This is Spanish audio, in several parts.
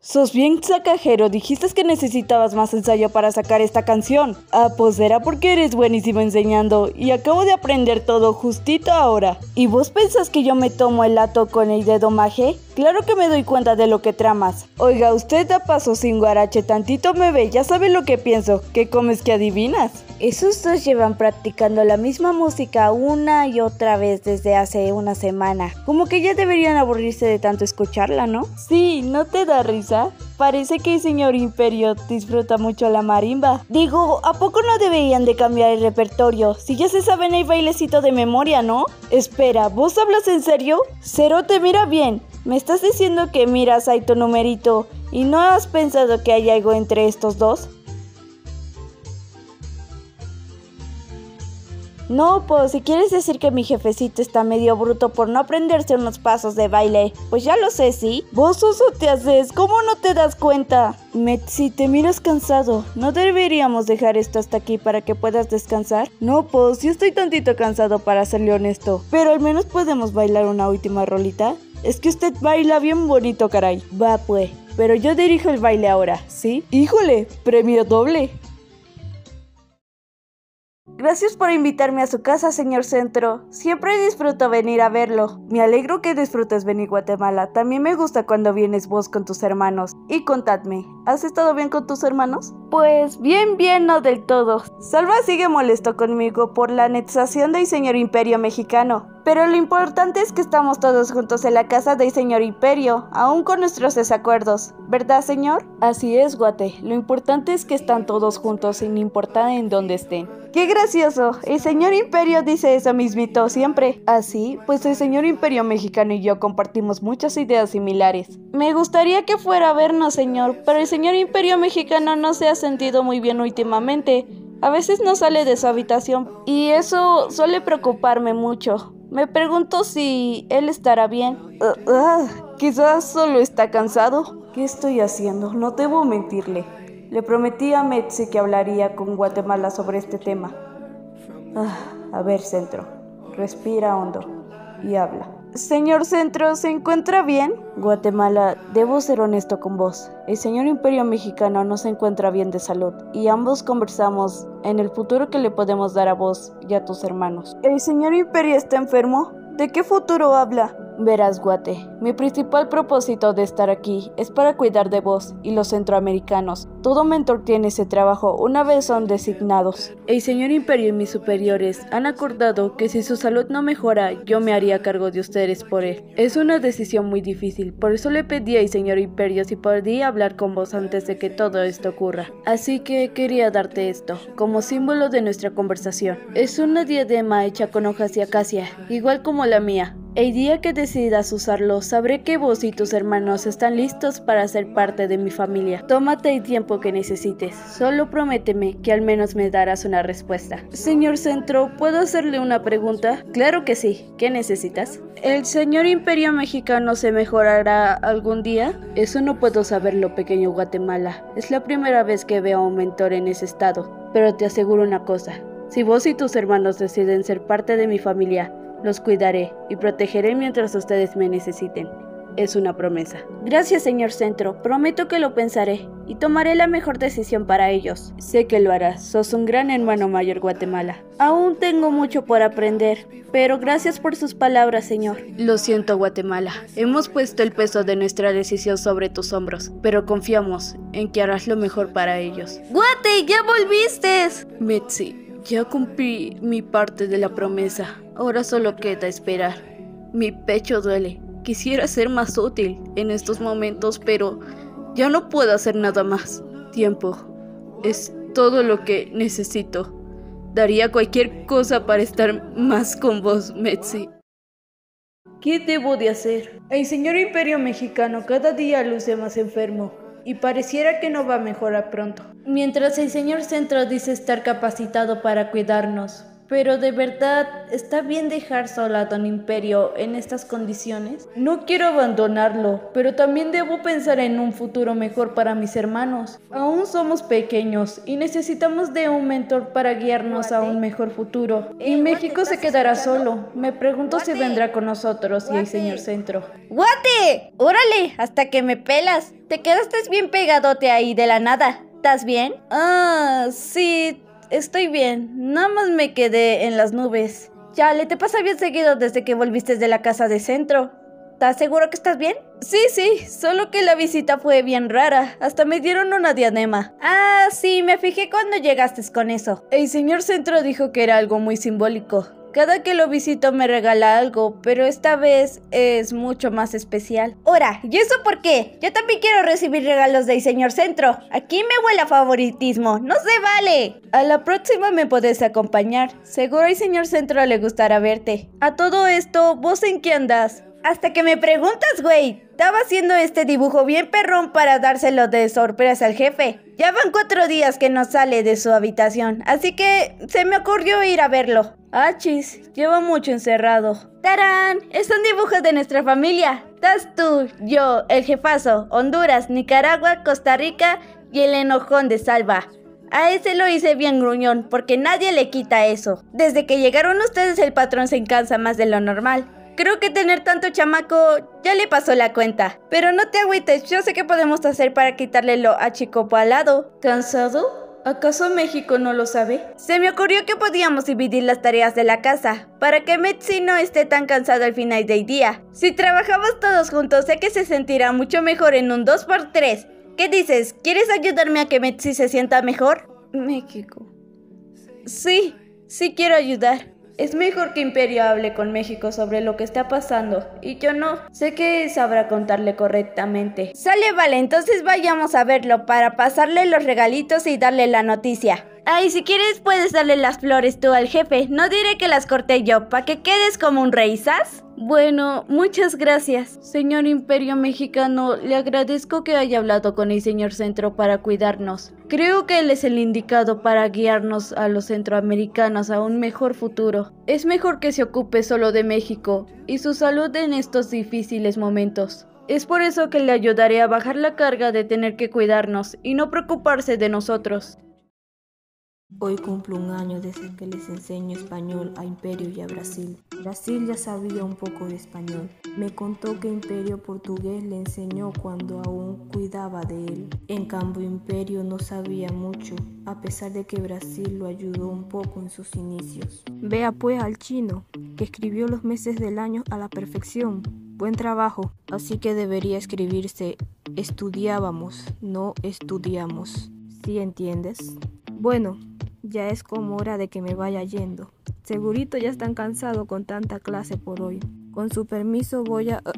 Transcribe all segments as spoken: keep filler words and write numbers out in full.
Sos bien sacajero, dijiste que necesitabas más ensayo para sacar esta canción. Ah, pues será porque eres buenísimo enseñando y acabo de aprender todo justito ahora. ¿Y vos pensás que yo me tomo el lato con el dedo maje? Claro que me doy cuenta de lo que tramas. Oiga, usted da paso sin guarache, tantito me ve, ya sabe lo que pienso. ¿Qué comes que adivinas? Esos dos llevan practicando la misma música una y otra vez desde hace una semana. Como que ya deberían aburrirse de tanto escucharla, ¿no? Sí, ¿no te da risa? Parece que el señor Imperio disfruta mucho la marimba. Digo, ¿a poco no deberían de cambiar el repertorio? Si ya se saben el bailecito de memoria, ¿no? Espera, ¿vos hablas en serio? Cerote, mira bien. ¿Me estás diciendo que miras ahí tu numerito y no has pensado que hay algo entre estos dos? No, pues si quieres decir que mi jefecito está medio bruto por no aprenderse unos pasos de baile, pues ya lo sé, ¿sí? Vos oso te haces, ¿cómo no te das cuenta? Metsi, te miras cansado, ¿no deberíamos dejar esto hasta aquí para que puedas descansar? No, pues yo estoy tantito cansado para serle honesto, pero al menos podemos bailar una última rolita. Es que usted baila bien bonito, caray. Va pues, pero yo dirijo el baile ahora, ¿sí? ¡Híjole! ¡Premio doble! Gracias por invitarme a su casa, señor Centro. Siempre disfruto venir a verlo. Me alegro que disfrutes venir a Guatemala. También me gusta cuando vienes vos con tus hermanos. Y contadme, ¿has estado bien con tus hermanos? Pues bien, bien, no del todo. Salva sigue molesto conmigo por la anexación del señor Imperio mexicano. Pero lo importante es que estamos todos juntos en la casa del señor Imperio, aún con nuestros desacuerdos. ¿Verdad, señor? Así es, Guate. Lo importante es que están todos juntos sin importar en dónde estén. ¡Qué gracioso! El señor Imperio dice eso mismito siempre. ¿Así? Pues el señor Imperio mexicano y yo compartimos muchas ideas similares. Me gustaría que fuera a vernos, señor, pero el señor Imperio mexicano no se ha sentido muy bien últimamente. A veces no sale de su habitación y eso suele preocuparme mucho. Me pregunto si él estará bien. Uh, uh, quizás solo está cansado. ¿Qué estoy haciendo? No debo mentirle. Le prometí a Metsi que hablaría con Guatemala sobre este tema. Ah, a ver, Centro. Respira hondo y habla. Señor Centro, ¿se encuentra bien? Guatemala, debo ser honesto con vos. El señor Imperio mexicano no se encuentra bien de salud y ambos conversamos en el futuro que le podemos dar a vos y a tus hermanos. ¿El señor Imperio está enfermo? ¿De qué futuro habla? Verás, Guate, mi principal propósito de estar aquí es para cuidar de vos y los centroamericanos. Todo mentor tiene ese trabajo una vez son designados. El señor Imperio y mis superiores han acordado que si su salud no mejora, yo me haría cargo de ustedes por él. Es una decisión muy difícil, por eso le pedí al señor Imperio si podía hablar con vos antes de que todo esto ocurra. Así que quería darte esto, como símbolo de nuestra conversación. Es una diadema hecha con hojas de acacia, igual como la mía. El día que decidas usarlo, sabré que vos y tus hermanos están listos para ser parte de mi familia. Tómate el tiempo que necesites, solo prométeme que al menos me darás una respuesta. Señor Centro, ¿puedo hacerle una pregunta? Claro que sí, ¿qué necesitas? ¿El señor Imperio mexicano se mejorará algún día? Eso no puedo saberlo, pequeño Guatemala. Es la primera vez que veo a un mentor en ese estado, pero te aseguro una cosa. Si vos y tus hermanos deciden ser parte de mi familia, los cuidaré y protegeré mientras ustedes me necesiten. Es una promesa. Gracias, señor Centro. Prometo que lo pensaré y tomaré la mejor decisión para ellos. Sé que lo harás. Sos un gran hermano mayor, Guatemala. Aún tengo mucho por aprender, pero gracias por sus palabras, señor. Lo siento, Guatemala. Hemos puesto el peso de nuestra decisión sobre tus hombros, pero confiamos en que harás lo mejor para ellos. ¡Guate, ya volviste! Metsi. Ya cumplí mi parte de la promesa, ahora solo queda esperar. Mi pecho duele, quisiera ser más útil en estos momentos, pero ya no puedo hacer nada más. Tiempo es todo lo que necesito. Daría cualquier cosa para estar más con vos, Metsi. ¿Qué debo de hacer? El señor Imperio mexicano cada día luce más enfermo y pareciera que no va a mejorar pronto. Mientras el señor Centro dice estar capacitado para cuidarnos, Pero de verdad, ¿está bien dejar sola a Don Imperio en estas condiciones? No quiero abandonarlo, pero también debo pensar en un futuro mejor para mis hermanos. Aún somos pequeños y necesitamos de un mentor para guiarnos a un mejor futuro. Y México se quedará solo. Me pregunto si vendrá con nosotros y el señor Centro. ¡Guate! ¡Órale! Hasta que me pelas. Te quedaste bien pegadote ahí de la nada. ¿Estás bien? Ah, sí. Estoy bien, nada más me quedé en las nubes. Chale, te pasa bien seguido desde que volviste de la casa de Centro. ¿Estás seguro que estás bien? Sí, sí, solo que la visita fue bien rara. Hasta me dieron una diadema. Ah, sí, me fijé cuando llegaste con eso. El señor Centro dijo que era algo muy simbólico. Cada que lo visito me regala algo, pero esta vez es mucho más especial. Ora, ¿y eso por qué? Yo también quiero recibir regalos del señor Centro. Aquí me huele a favoritismo, no se vale. A la próxima me podés acompañar. Seguro al señor Centro le gustará verte. A todo esto, ¿vos en qué andas? Hasta que me preguntas, güey. Estaba haciendo este dibujo bien perrón para dárselo de sorpresa al jefe. Ya van cuatro días que no sale de su habitación, así que se me ocurrió ir a verlo. Ah, chis, lleva mucho encerrado. ¡Tarán! Es un dibujo de nuestra familia. Estás tú, yo, el jefazo, Honduras, Nicaragua, Costa Rica y el enojón de Salva. A ese lo hice bien gruñón, porque nadie le quita eso. Desde que llegaron ustedes el patrón se cansa más de lo normal. Creo que tener tanto chamaco ya le pasó la cuenta. Pero no te agüites, yo sé qué podemos hacer para quitarle lo achicopalado. ¿Cansado? ¿Acaso México no lo sabe? Se me ocurrió que podíamos dividir las tareas de la casa, para que Metsi no esté tan cansado al final del día. Si trabajamos todos juntos, sé que se sentirá mucho mejor en un dos por tres. ¿Qué dices? ¿Quieres ayudarme a que Metsi se sienta mejor? México. Sí, sí quiero ayudar. Es mejor que Imperio hable con México sobre lo que está pasando, y yo no. Sé que sabrá contarle correctamente. Sale, vale, entonces vayamos a verlo para pasarle los regalitos y darle la noticia. Ay, si quieres puedes darle las flores tú al jefe. No diré que las corté yo, para que quedes como un rey, ¿sabes? Bueno, muchas gracias. Señor Imperio Mexicano, le agradezco que haya hablado con el señor Centro para cuidarnos. Creo que él es el indicado para guiarnos a los centroamericanos a un mejor futuro. Es mejor que se ocupe solo de México y su salud en estos difíciles momentos. Es por eso que le ayudaré a bajar la carga de tener que cuidarnos y no preocuparse de nosotros. Hoy cumplo un año desde que les enseño español a Imperio y a Brasil. Brasil ya sabía un poco de español. Me contó que Imperio portugués le enseñó cuando aún cuidaba de él. En cambio Imperio no sabía mucho, a pesar de que Brasil lo ayudó un poco en sus inicios. Vea pues al chino, que escribió los meses del año a la perfección. Buen trabajo. Así que debería escribirse estudiábamos, no estudiamos. ¿Sí entiendes? Bueno, ya es como hora de que me vaya yendo. Segurito ya están cansados con tanta clase por hoy. Con su permiso voy a...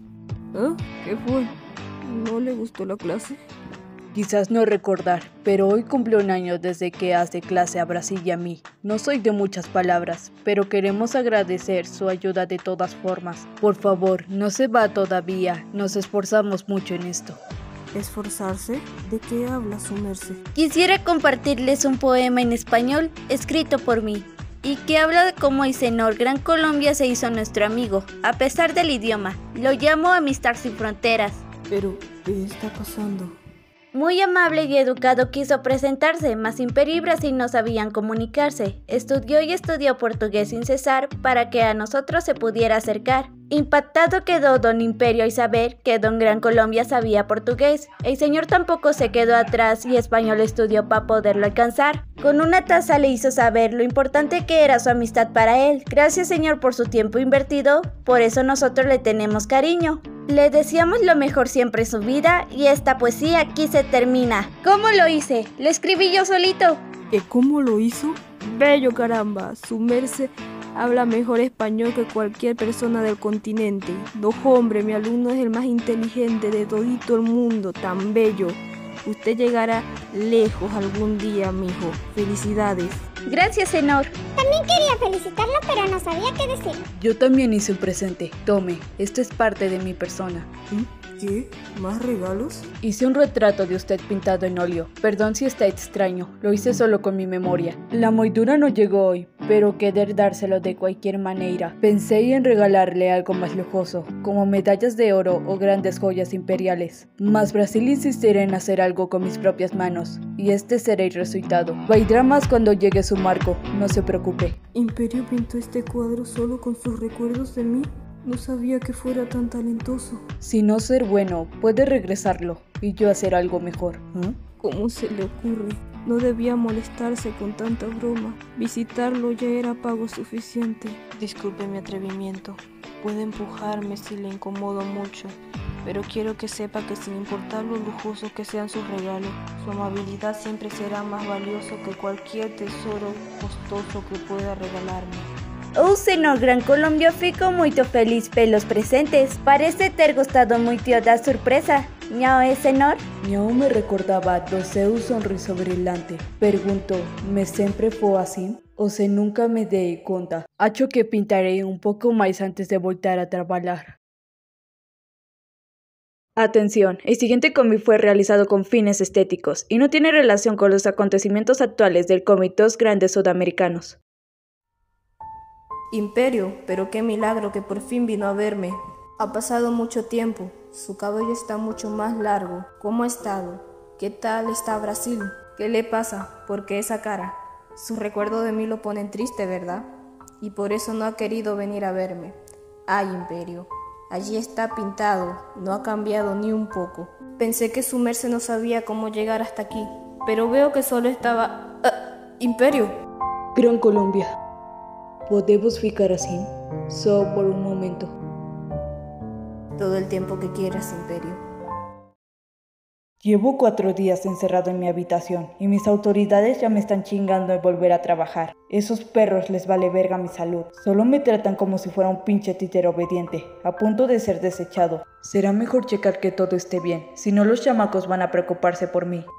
¿Eh? ¿Qué fue? ¿No le gustó la clase? Quizás no recordar, pero hoy cumple un año desde que hace clase a Brasil y a mí. No soy de muchas palabras, pero queremos agradecer su ayuda de todas formas. Por favor, no se va todavía, nos esforzamos mucho en esto. ¿Esforzarse? ¿De qué habla su merced? Quisiera compartirles un poema en español escrito por mí y que habla de cómo el señor Gran Colombia se hizo nuestro amigo, a pesar del idioma. Lo llamo Amistad sin Fronteras. Pero, ¿qué está pasando? Muy amable y educado quiso presentarse, mas Imperio y Brasil no sabían comunicarse. Estudió y estudió portugués sin cesar para que a nosotros se pudiera acercar. Impactado quedó don Imperio al saber que don Gran Colombia sabía portugués. El señor tampoco se quedó atrás y español estudió para poderlo alcanzar. Con una taza le hizo saber lo importante que era su amistad para él. Gracias, señor, por su tiempo invertido, por eso nosotros le tenemos cariño. Le deseamos lo mejor siempre en su vida y esta poesía aquí se termina. ¿Cómo lo hice? Lo escribí yo solito. ¿Que cómo lo hizo? Bello, caramba, su merced habla mejor español que cualquier persona del continente. No, hombre, mi alumno es el más inteligente de todito el mundo, tan bello. Usted llegará lejos algún día, mijo. Felicidades. Gracias, señor. También quería felicitarlo, pero no sabía qué decir. Yo también hice un presente. Tome, esto es parte de mi persona. ¿Qué? ¿Más regalos? Hice un retrato de usted pintado en óleo. Perdón si está extraño, lo hice solo con mi memoria. La moldura no llegó hoy, pero querer dárselo de cualquier manera. Pensé en regalarle algo más lujoso, como medallas de oro o grandes joyas imperiales. Mas Brasil insistirá en hacer algo con mis propias manos, y este será el resultado. Valdrá más cuando llegue su marco, no se preocupe. ¿Imperio pintó este cuadro solo con sus recuerdos de mí? No sabía que fuera tan talentoso. Si no ser bueno, puede regresarlo y yo hacer algo mejor. ¿Eh? ¿Cómo se le ocurre? No debía molestarse con tanta broma. Visitarlo ya era pago suficiente. Disculpe mi atrevimiento. Puede empujarme si le incomodo mucho, pero quiero que sepa que sin importar lo lujoso que sean sus regalos, su amabilidad siempre será más valioso que cualquier tesoro costoso que pueda regalarme. Oh, senhor Gran Colombia, fico muito feliz pelos presentes. Parece ter gostado muito da surpresa. ¿No es, senhor? Miau me recordaba do seu sorriso brilhante. Pergunto, ¿me sempre foi assim? O se nunca me dei conta. Acho que pintaré un poco más antes de voltar a trabajar. Atención, el siguiente cómic fue realizado con fines estéticos y no tiene relación con los acontecimientos actuales del cómic Dos Grandes Sudamericanos. Imperio, pero qué milagro que por fin vino a verme. Ha pasado mucho tiempo, su cabello está mucho más largo. ¿Cómo ha estado? ¿Qué tal está Brasil? ¿Qué le pasa? ¿Por qué esa cara? Su recuerdo de mí lo ponen triste, ¿verdad? Y por eso no ha querido venir a verme. Ay, Imperio, allí está pintado, no ha cambiado ni un poco. Pensé que su merced no sabía cómo llegar hasta aquí, pero veo que solo estaba... Uh, Imperio. Gran Colombia. ¿Podemos ficar así? Solo por un momento. Todo el tiempo que quieras, Imperio. Llevo cuatro días encerrado en mi habitación y mis autoridades ya me están chingando de volver a trabajar. Esos perros les vale verga mi salud. Solo me tratan como si fuera un pinche títere obediente, a punto de ser desechado. Será mejor checar que todo esté bien, si no los chamacos van a preocuparse por mí.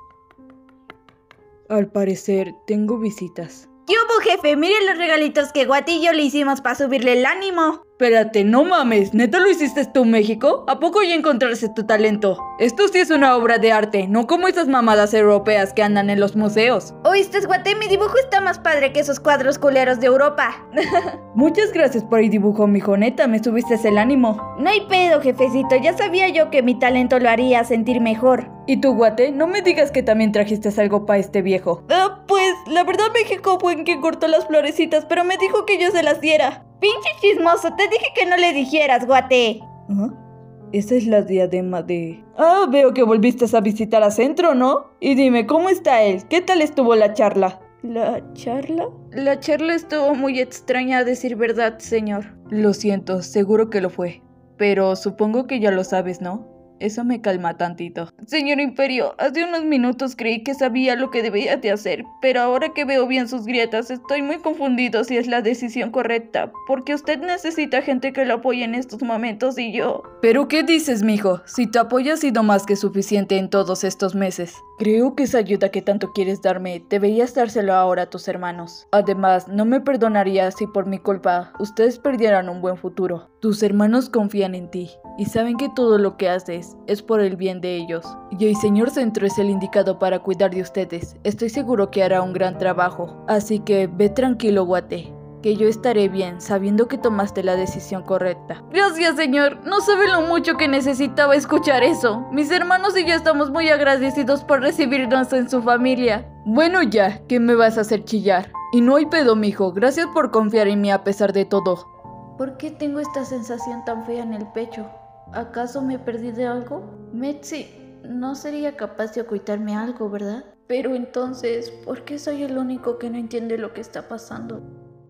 Al parecer, tengo visitas. ¿Qué hubo, jefe? Miren los regalitos que Guate y yo le hicimos para subirle el ánimo. Espérate, no mames, ¿neta lo hiciste tú, México? ¿A poco ya encontraste tu talento? Esto sí es una obra de arte, no como esas mamadas europeas que andan en los museos. ¿Oíste, Guate? Mi dibujo está más padre que esos cuadros culeros de Europa. Muchas gracias por el dibujo, mijo, neta, me subiste el ánimo. No hay pedo, jefecito, ya sabía yo que mi talento lo haría sentir mejor. ¿Y tú, Guate? No me digas que también trajiste algo para este viejo. Uh, pues, la verdad México fue en quien cortó las florecitas, pero me dijo que yo se las diera. Pinche chismoso, te dije que no le dijeras, Guate. ¿Ah? Esa es la diadema de... Ah, veo que volviste a visitar a Centro, ¿no? Y dime, ¿cómo está él? ¿Qué tal estuvo la charla? ¿La charla? La charla estuvo muy extraña, a decir verdad, señor. Lo siento, seguro que lo fue. Pero supongo que ya lo sabes, ¿no? Eso me calma tantito. Señor Imperio, hace unos minutos creí que sabía lo que debía de hacer, pero ahora que veo bien sus grietas estoy muy confundido si es la decisión correcta, porque usted necesita gente que lo apoye en estos momentos y yo... ¿Pero qué dices, mijo? Si tu apoyo ha sido más que suficiente en todos estos meses. Creo que esa ayuda que tanto quieres darme, deberías dárselo ahora a tus hermanos. Además, no me perdonaría si por mi culpa ustedes perdieran un buen futuro. Tus hermanos confían en ti y saben que todo lo que haces es por el bien de ellos. Y el señor Centro es el indicado para cuidar de ustedes. Estoy seguro que hará un gran trabajo. Así que ve tranquilo, Guate, que yo estaré bien sabiendo que tomaste la decisión correcta. Gracias, señor. No sabe lo mucho que necesitaba escuchar eso. Mis hermanos y yo estamos muy agradecidos por recibirnos en su familia. Bueno ya, ¿qué me vas a hacer chillar? Y no hay pedo, mijo. Gracias por confiar en mí a pesar de todo. ¿Por qué tengo esta sensación tan fea en el pecho? ¿Acaso me perdí de algo? Metzi no sería capaz de ocultarme algo, ¿verdad? Pero entonces, ¿por qué soy el único que no entiende lo que está pasando?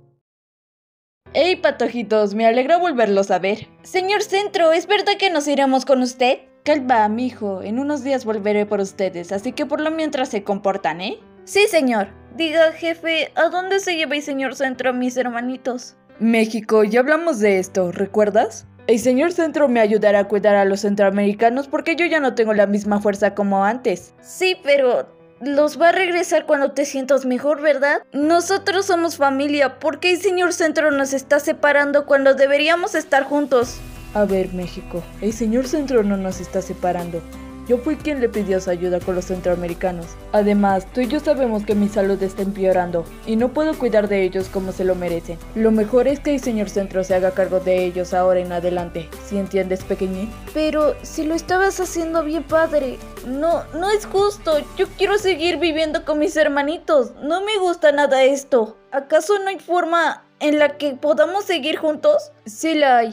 ¡Hey, patojitos! Me alegra volverlos a ver. Señor Centro, ¿es verdad que nos iremos con usted? Calma, mijo. En unos días volveré por ustedes, así que por lo mientras se comportan, ¿eh? Sí, señor. Diga, jefe, ¿a dónde se lleva el señor Centro a mis hermanitos? México, ya hablamos de esto, ¿recuerdas? El señor Centro me ayudará a cuidar a los centroamericanos porque yo ya no tengo la misma fuerza como antes. Sí, pero los va a regresar cuando te sientas mejor, ¿verdad? Nosotros somos familia. ¿Por qué el señor Centro nos está separando cuando deberíamos estar juntos? A ver, México, el señor Centro no nos está separando. Yo fui quien le pidió su ayuda con los centroamericanos. Además, tú y yo sabemos que mi salud está empeorando y no puedo cuidar de ellos como se lo merecen. Lo mejor es que el señor Centro se haga cargo de ellos ahora en adelante. ¿Sí entiendes, pequeñín? Pero si lo estabas haciendo bien, padre. No, no es justo. Yo quiero seguir viviendo con mis hermanitos. No me gusta nada esto. ¿Acaso no hay forma en la que podamos seguir juntos? Sí la hay.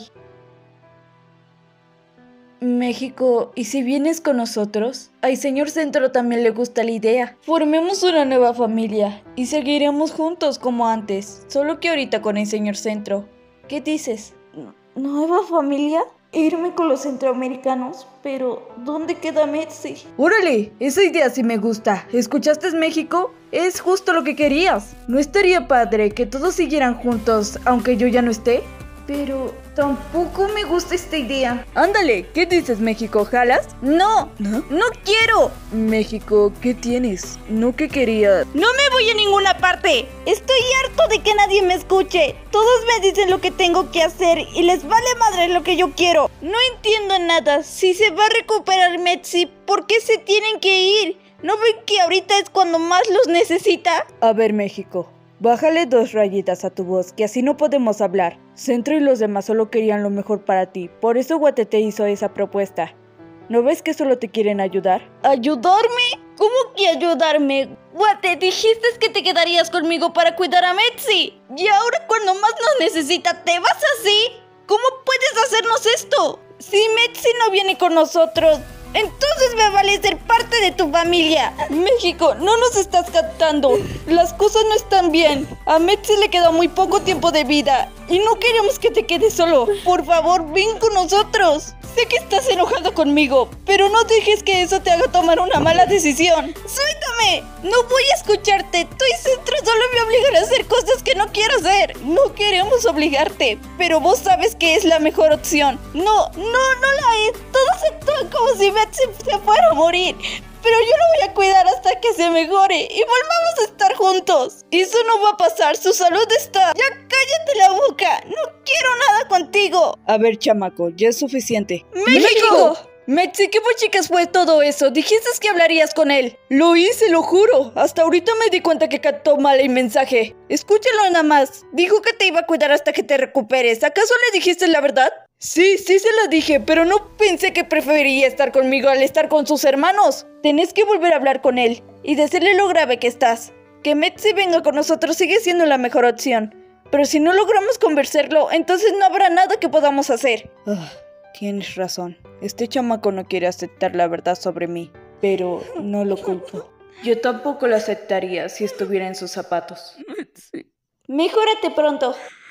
México, ¿y si vienes con nosotros? Al señor Centro también le gusta la idea. Formemos una nueva familia y seguiremos juntos como antes, solo que ahorita con el señor Centro. ¿Qué dices? ¿Nueva familia? Irme con los centroamericanos, pero ¿dónde queda Metsi? ¡Órale! Esa idea sí me gusta. ¿Escuchaste, México? Es justo lo que querías. ¿No estaría padre que todos siguieran juntos aunque yo ya no esté? Pero tampoco me gusta esta idea. Ándale, ¿qué dices, México? ¿Jalas? No, ¿No? no quiero. México, ¿qué tienes? No que querías. No me voy a ninguna parte. Estoy harto de que nadie me escuche. Todos me dicen lo que tengo que hacer y les vale madre lo que yo quiero. No entiendo nada. Si se va a recuperar Metsi, ¿por qué se tienen que ir? ¿No ven que ahorita es cuando más los necesita? A ver, México, bájale dos rayitas a tu voz, que así no podemos hablar. Centro y los demás solo querían lo mejor para ti, por eso Guate te hizo esa propuesta. ¿No ves que solo te quieren ayudar? ¿Ayudarme? ¿Cómo que ayudarme? Guate, dijiste que te quedarías conmigo para cuidar a Metsi. Y ahora cuando más nos necesita, ¿te vas así? ¿Cómo puedes hacernos esto? Si Metsi no viene con nosotros, entonces me vale ser parte de tu familia. México, no nos estás captando. Las cosas no están bien. A Metsi le queda muy poco tiempo de vida y no queremos que te quedes solo. Por favor, ven con nosotros. Sé que estás enojado conmigo, pero no dejes que eso te haga tomar una mala decisión. ¡Suéltame! No voy a escucharte. Tú y Centro solo me obligan a hacer cosas que no quiero hacer. No queremos obligarte, pero vos sabes que es la mejor opción. No, no, no la es. Todos actúan como si Metsi se fuera a morir. Pero yo lo voy a cuidar hasta que se mejore y volvamos a estar juntos. Eso no va a pasar, su salud está... ¡Ya cállate la boca! ¡No quiero nada contigo! A ver, chamaco, ya es suficiente. ¡México! Metsi, ¿qué chicas fue todo eso? Dijiste que hablarías con él. Lo hice, lo juro. Hasta ahorita me di cuenta que captó mal el mensaje. Escúchalo nada más. Dijo que te iba a cuidar hasta que te recuperes. ¿Acaso le dijiste la verdad? Sí, sí se la dije, pero no pensé que preferiría estar conmigo al estar con sus hermanos. Tenés que volver a hablar con él y decirle lo grave que estás. Que Metsi venga con nosotros sigue siendo la mejor opción. Pero si no logramos convencerlo, entonces no habrá nada que podamos hacer. Ah, tienes razón. Este chamaco no quiere aceptar la verdad sobre mí, pero no lo culpo. Yo tampoco lo aceptaría si estuviera en sus zapatos. Sí. Mejórate pronto.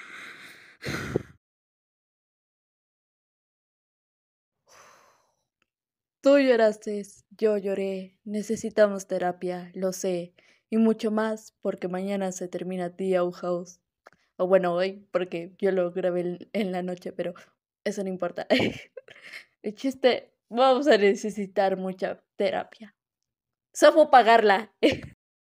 Tú lloraste, yo lloré, necesitamos terapia, lo sé, y mucho más porque mañana se termina The Owl House. O bueno, hoy, porque yo lo grabé en la noche, pero eso no importa. El chiste, vamos a necesitar mucha terapia. Solo pagarla.